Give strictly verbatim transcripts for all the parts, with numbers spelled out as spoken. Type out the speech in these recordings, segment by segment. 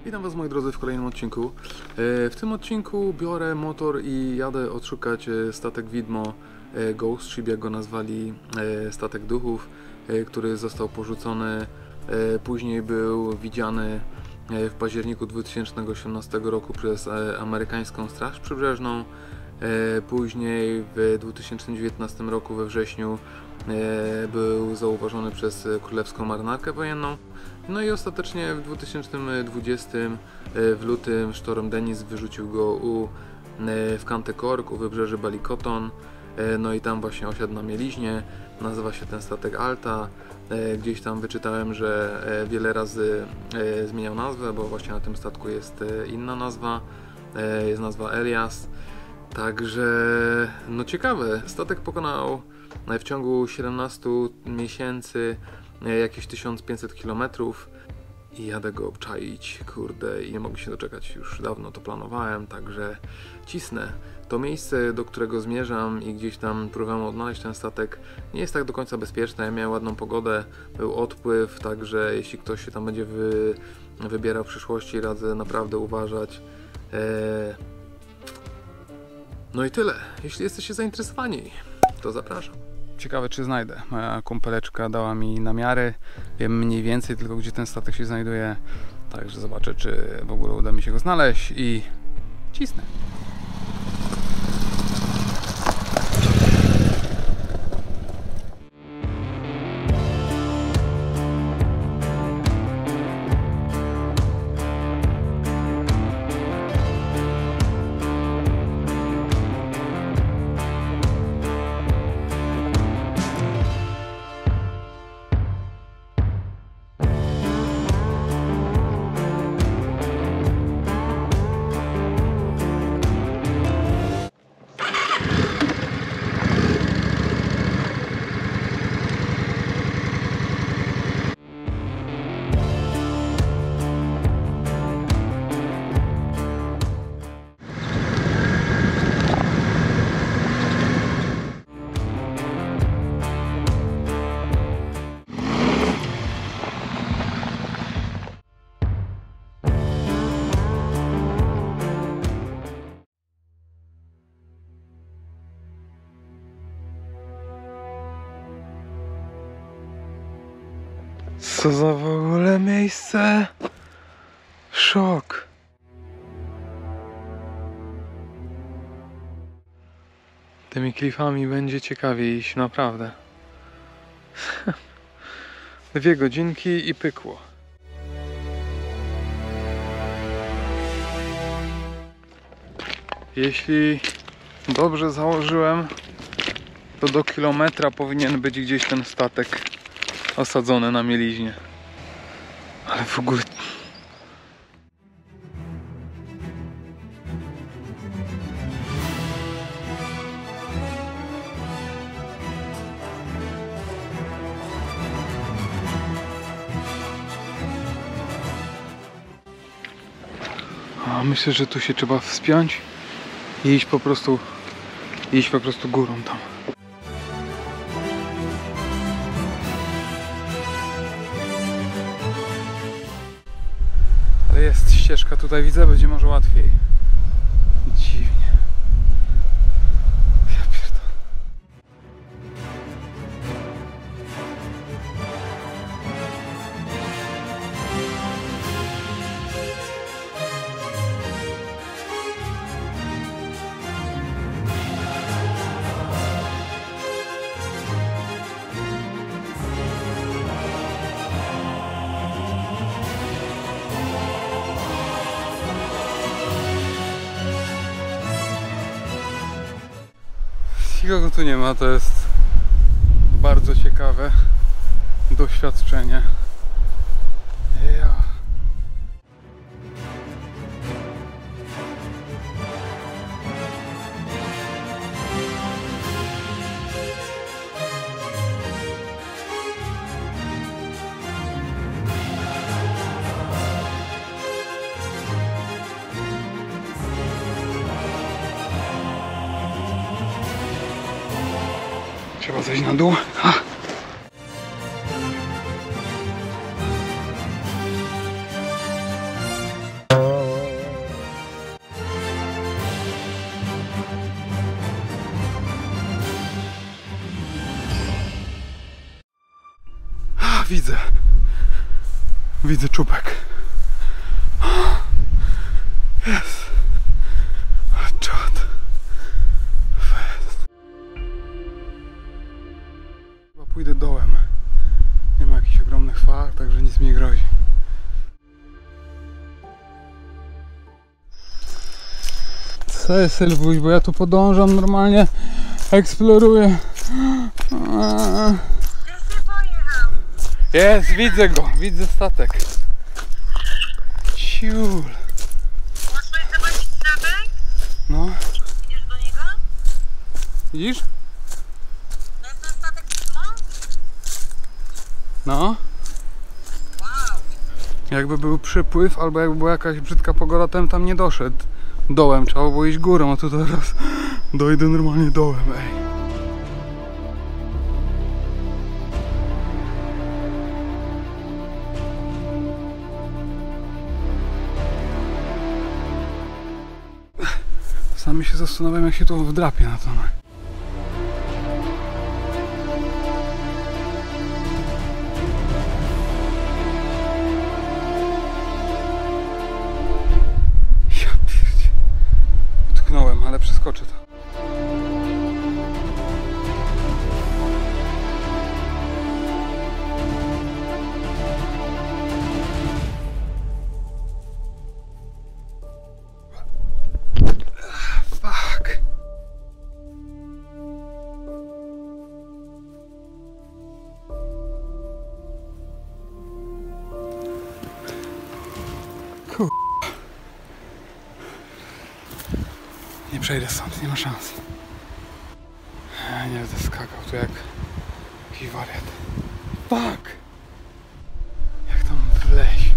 Witam Was, moi drodzy, w kolejnym odcinku. W tym odcinku biorę motor i jadę odszukać statek widmo Ghost Ship, jak go nazwali, statek duchów, który został porzucony. Później był widziany w październiku dwa tysiące osiemnastego roku przez amerykańską Straż Przybrzeżną. Później w dwa tysiące dziewiętnastym roku we wrześniu był zauważony przez Królewską Marynarkę Wojenną. No i ostatecznie w dwa tysiące dwudziestym w lutym sztorm Denis wyrzucił go u, w Kante Cork, u wybrzeży Ballycotton. No i tam właśnie osiadł na mieliźnie. Nazywa się ten statek Alta. Gdzieś tam wyczytałem, że wiele razy zmieniał nazwę, bo właśnie na tym statku jest inna nazwa. Jest nazwa Elias. Także no ciekawe. Statek pokonał w ciągu siedemnastu miesięcy jakieś tysiąc pięćset kilometrów i jadę go obczaić, kurde, i nie mogę się doczekać, już dawno to planowałem, także cisnę. To miejsce, do którego zmierzam i gdzieś tam próbowałem odnaleźć ten statek, nie jest tak do końca bezpieczne. Ja miałem ładną pogodę, był odpływ, także jeśli ktoś się tam będzie wy, wybierał w przyszłości, radzę naprawdę uważać. Eee... No i tyle. Jeśli jesteście zainteresowani, to zapraszam. Ciekawe, czy znajdę. Moja kumpeleczka dała mi namiary. Wiem mniej więcej tylko, gdzie ten statek się znajduje. Także zobaczę, czy w ogóle uda mi się go znaleźć i cisnę. Co za w ogóle miejsce? Szok. Tymi klifami będzie ciekawie iść, naprawdę. Dwie godzinki i pykło. Jeśli dobrze założyłem, to do kilometra powinien być gdzieś ten statek osadzone na mieliźnie. Ale w ogóle... A myślę, że tu się trzeba wspiąć i iść po prostu, iść po prostu górą tam. Jest ścieżka, tutaj widzę, będzie może łatwiej. Dziwnie. Ja pierdolę. Nikogo tu nie ma, to jest bardzo ciekawe doświadczenie. Ja. Trzeba zejść na dół. Ha. Widzę. Widzę czubek. Jest. Czad. Fest. Chyba pójdę dołem. Nie ma jakichś ogromnych fal, także nic mi nie grozi. Co jest, Sylwuś, bo ja tu podążam normalnie, eksploruję. Jest, widzę go, widzę statek. Ciul. Możesz zobaczyć statek? No. Idziesz do niego? Widzisz? To jest ten statek widmo? No. Wow. Jakby był przypływ, albo jakby była jakaś brzydka pogoda, to bym tam nie doszedł. Dołem, trzeba było iść górą, a tu teraz dojdę normalnie dołem, ej. Czasami się zastanawiam, jak się tu wdrapie na to. Ja pierdzie. Utknąłem, ale przeskoczę to. Kur... Nie przejdę stąd, nie ma szans. Nie będę skakał tu jak jakiś wariat. Fuck! Jak tam wleźć?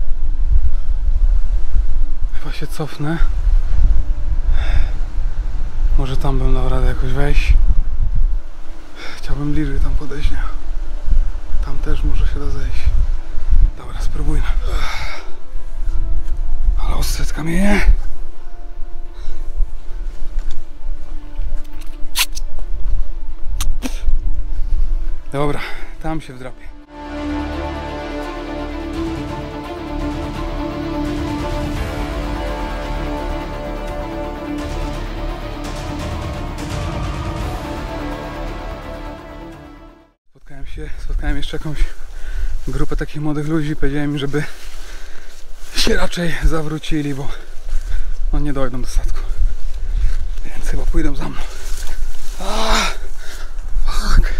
Chyba się cofnę. Może tam bym dał radę jakoś wejść. Chciałbym bliżej tam podejść, nie? Tam też może się da zejść. Dobra, spróbujmy. Ale ostrzec kamienie. Dobra, tam się wdrapię. Spotkałem się, spotkałem jeszcze jakąś grupę takich młodych ludzi. Powiedziałem im, żeby się raczej zawrócili, bo no nie dojdą do statku. Więc chyba pójdą za mną. Ah, fuck.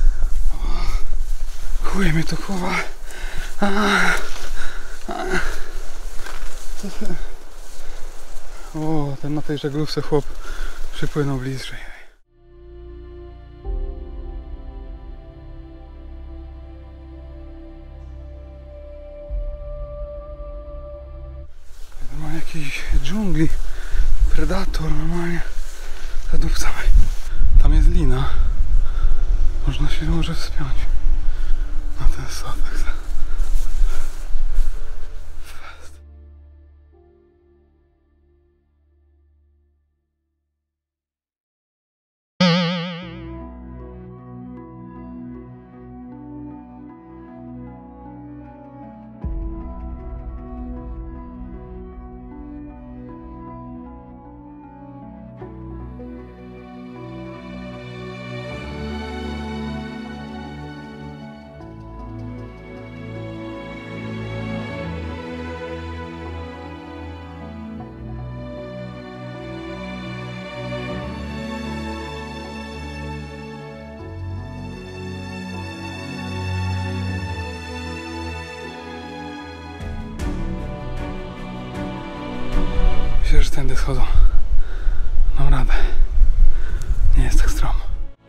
Kuje mnie to głowa. Ah, ah. O, ten na tej żaglówce chłop przypłynął bliżej. Normalnie jakiejś dżungli. Predator normalnie. Zadupca. Tam jest lina. Można się może wspiąć na ten statek. Fest. Myślę, że tędy schodzą. Mam radę. Nie jest tak stromo.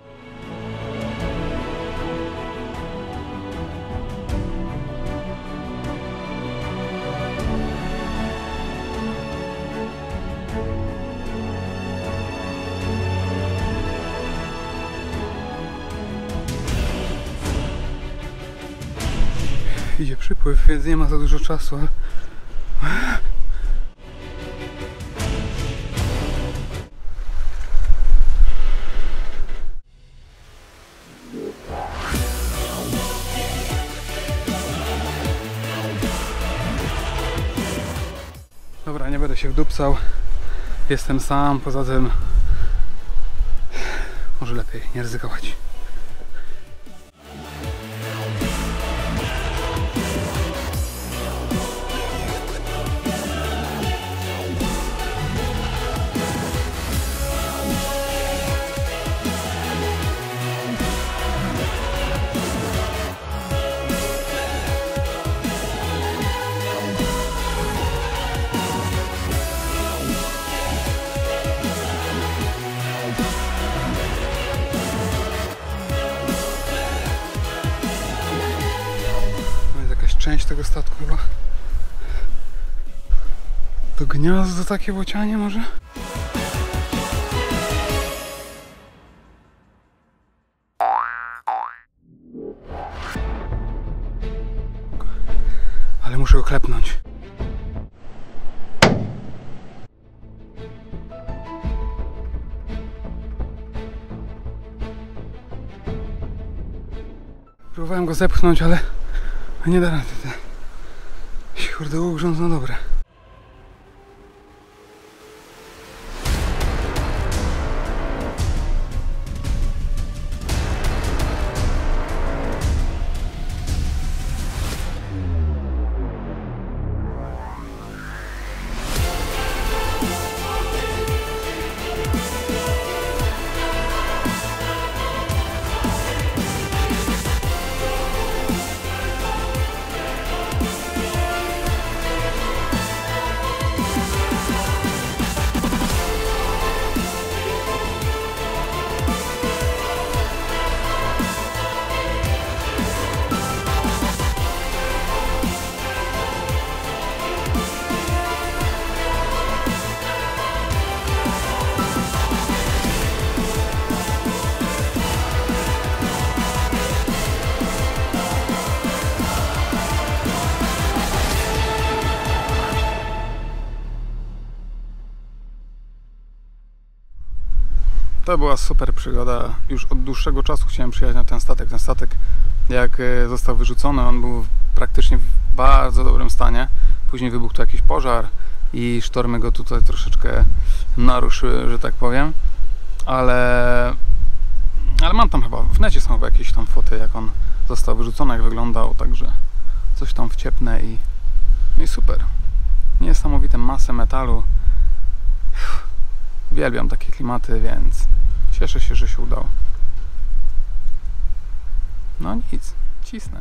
Idzie przypływ, więc nie ma za dużo czasu, ale... Dobra, nie będę się wdupcał. Jestem sam, poza tym może lepiej nie ryzykować. Część tego statku chyba. To gniazdo takie w oceanie może? Ale muszę go klepnąć. Próbowałem go zepchnąć, ale nie da rady. Kurde, ugrząc na dobre. To była super przygoda. Już od dłuższego czasu chciałem przyjechać na ten statek. Ten statek, jak został wyrzucony, on był praktycznie w bardzo dobrym stanie. Później wybuchł tu jakiś pożar i sztormy go tutaj troszeczkę naruszyły, że tak powiem. Ale, ale mam tam chyba, w necie są chyba jakieś tam foty, jak on został wyrzucony, jak wyglądał. Także coś tam wciepnę i, i super. Niesamowite masy metalu. Uwielbiam takie klimaty, więc cieszę się, że się udało. No nic, cisnę.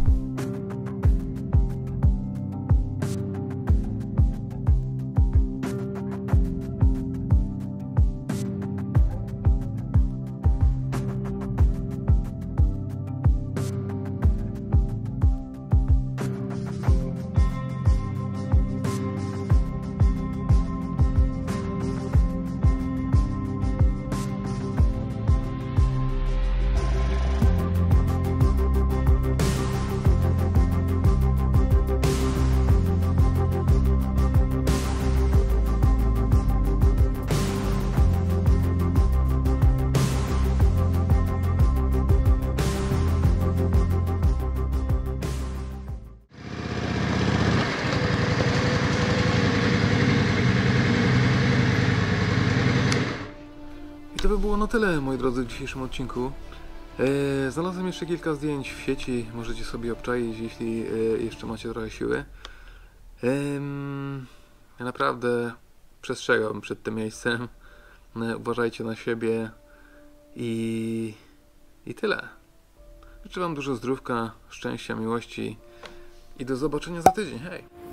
To by było na tyle, moi drodzy, w dzisiejszym odcinku. E, znalazłem jeszcze kilka zdjęć w sieci, możecie sobie obczaić, jeśli e, jeszcze macie trochę siły. E, ja naprawdę przestrzegam przed tym miejscem. E, uważajcie na siebie i, i tyle. Życzę wam dużo zdrówka, szczęścia, miłości i do zobaczenia za tydzień. Hej!